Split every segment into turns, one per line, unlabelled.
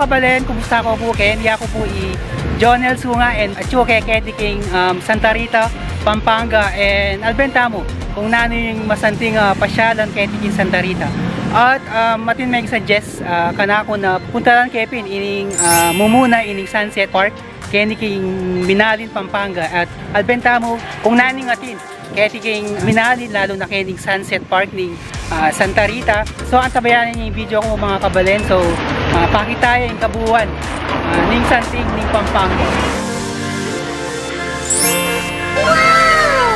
kabalen, kumusta ko po Ken? Ako po Jonel Sunga and Achuke Kediking Santa Rita, Pampanga and Albentamo. Kung nano yung masanting pasyalan Kediking Santa Rita. At matin may suggest kanako na punta lang Kevin ining mumuna ining Sunset Park Kediking Minalin, Pampanga at Albentamo. Kung naning atin Kediking Minalin lalo na Kediking Sunset Park ning Santa Rita. So antabayanan niyo yung video ko mga kabalen. So pakitaya yung kabuuan ning Santig ning Pampanga. Wow!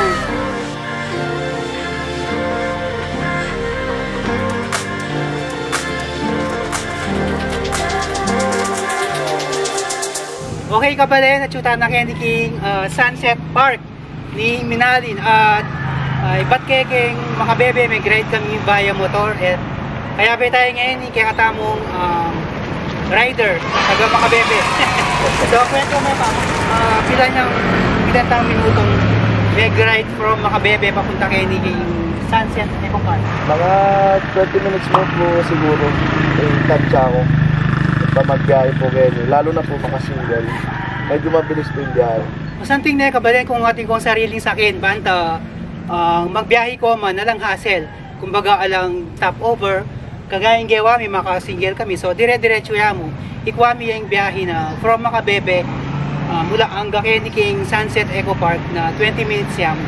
Okay kabalen, natsutan na Kediking Sunset Park ni Minalin at ba't kekeng makabebe may grade kami via motor at kaya ba tayo ngayon ni kaya katamong rider taga makabebe. So kwento mo pa pilang minutong may ride from makabebe papunta kay ni Sunset Eco Park.
Mga 20 minutes mo po siguro yung tansya ko pa magbiyahe po kayo, lalo na po makasingle medyo mabilis po yung biyahe.
Masanting na kabalen kung ating kong sariling sakin banta magbiyahe ko man nalang hassle kumbaga alang top over kagayang gewa may makasingle kami so dire-diretso ya mo ikwami yung biyahe na from makabebe mula hanggang Kediking Sunset Eco Park na 20 minutes ya mo.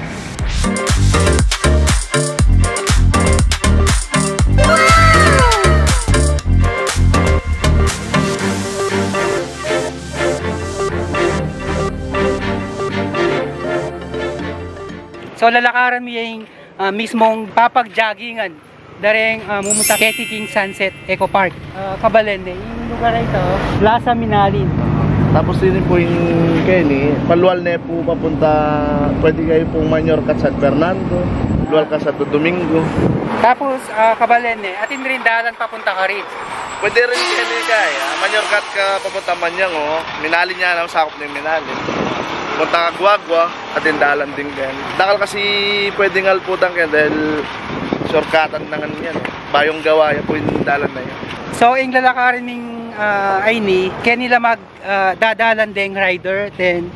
So lalakaran mo yung mismong papag-joggingan dareng mumunta Kediking Sunset Eco Park. Kabalen yung lugar na ito, Plaza Minalin.
Tapos din po yung Kenny, paluwal na po papunta, pwede kayo pong Manyorcat San Fernando, luwal ka sa Domingo.
Tapos kabalen atin rin dalan papunta ka rin.
Pwede rin Kenny kaya, Manyorcat ka papunta Manyang Minalin niya na sakop ng Minalin. Punta ka Guagua, atin dalan din Kenny. Dakal kasi pwede ngalputan Kenny dahil shortcutan na nga yan. Bayong gawa yan po yung dalan na yan.
So, yung lalakarin ng ay ni, kaya nila dadalan ding rider, then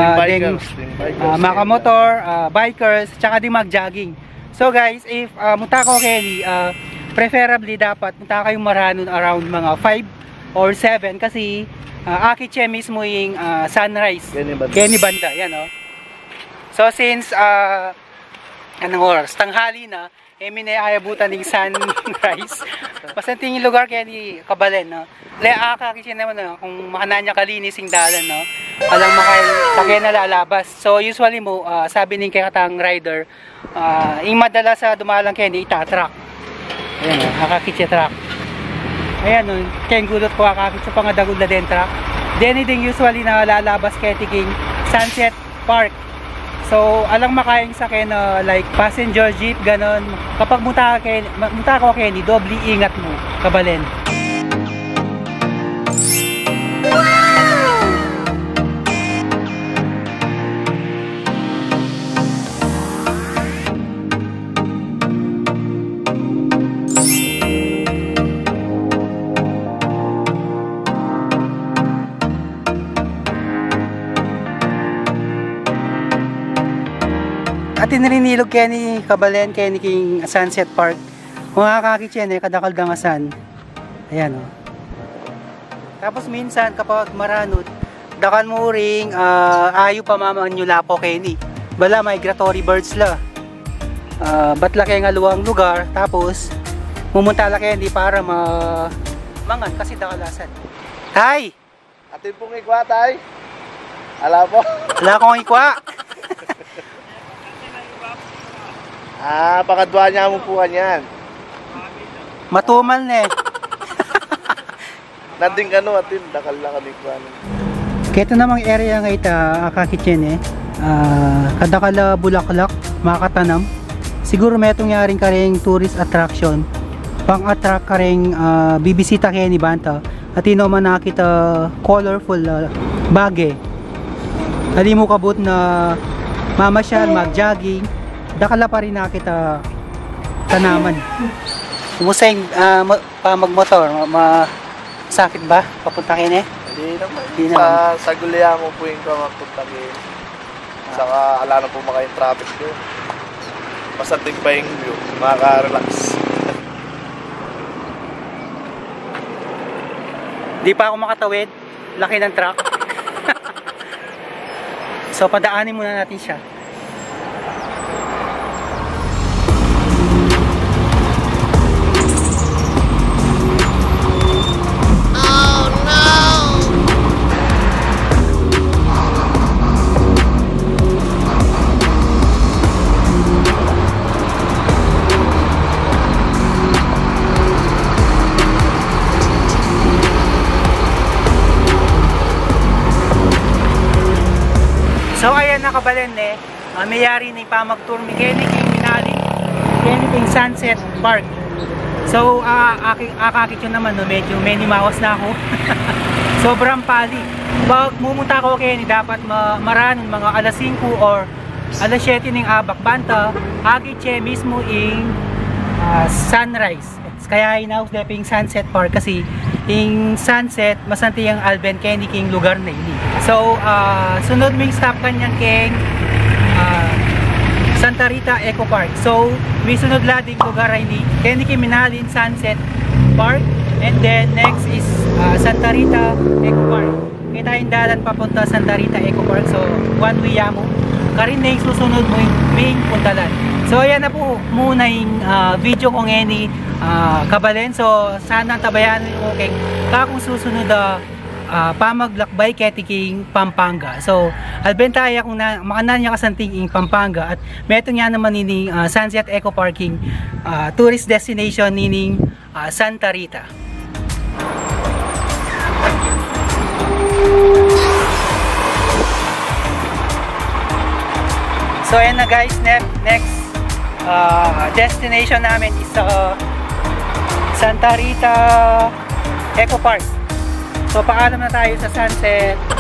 makamotor, bikers, tsaka din mag-jogging. So guys, if munta ko Kenny, preferably dapat munta kayong maranon around mga 5 or 7 kasi akitche mismo yung sunrise. Kenny Banda, yan So since anong oras? Tanghali na, ayabutan ng sunrise. Pasanting yung lugar kaya ni kabalen, Lea kakisya naman, kung makananya kalinis yung dalan, alang sakay na lalabas. So usually mo, sabi ng kaya katang rider, yung madala sa dumalang kaya ni itatrack. Ayan kakakitsa track. Ayan kaya gulot ko kakakitsa pa nga dagod na den track. Then din usually na lalabas kaya Kediking Sunset Park. So, alang makaing sa akin like passenger jeep, ganon. Kapag munta ko Kenny, doble ingat mo, kabalen. Wow! Atin rin nilog kaya ni kabalen, kaya ni King Sunset Park. Kung kakakit yan kadakal dangasan. Ayan Tapos minsan kapag maranot, dakal mo ring ayo pa maman nyo lapo kaya ni. Bala migratory birds la. Ba't laki nga luwang lugar, tapos mumunta la kaya ni para mangan kasi dakalasan. Tay!
Atin pong ikwa tay. Ala po.
Wala akong ikwa.
Pakadwa niya mo po kanyan.
Matumal na
Nanding atin, dakal lang kami ko.
Kito namang area nga ita, kakitchen kadakala bulaklak, makatanam. Siguro may itong yaring karing tourist attraction. Pang-attract karing bibisita kaya ni Banta. At ino man nakita colorful bagay. Hali mo kabut na mamasyal, mag-jogging. Dakala pa rin nakita tanaman. Kumusta yung magmotor, Sakit ba? Papunta kayo eh?
Hindi naman.
Hindi naman.
Sa Guliang mo po yung magpuntakin. Saka ala na po maka yung traffic doon. Masantig pa yung view. Makaka-relax.
Di pa ako makatawid. Laki ng truck. So padaanin muna natin siya. So ayan, nakabalen mayari ni pamagtour ni Kenny King Minali, Kenny King Sunset Park. So akakit yun naman, no, medyo menimawas na ako. Sobrang pali. Pag mumunta ako Kenny, dapat maranon mga alas 5 or alas 7 ng abak banta, agitche mismo in sunrise. Kaya hinaus na yung Sunset Park kasi yung sunset, masanti yung Alben Kenny King lugar na ini. So, sunod ming stop kanyang King Santa Rita Eco Park. So, may sunod lading lugar ay ni Kenny King Minalin Sunset Park. And then, next is Santa Rita Eco Park. Kita yung dalan papunta Santa Rita Eco Park. So, one way yamo. Karin next susunod mo yung main puntalan. So, ayan na po muna yung video kong any kabalen. So, sana tabayan mo kay kakong susunod pamaglakbay ketiking Pampanga. So, albentaya kung makanan niya kasanting in Pampanga at meto nga naman nining Sunset Eco Parking tourist destination nining Santa Rita. So, ayan na guys, next destination namin is Santa Rita Eco Park. So paalam na tayo sa Sunset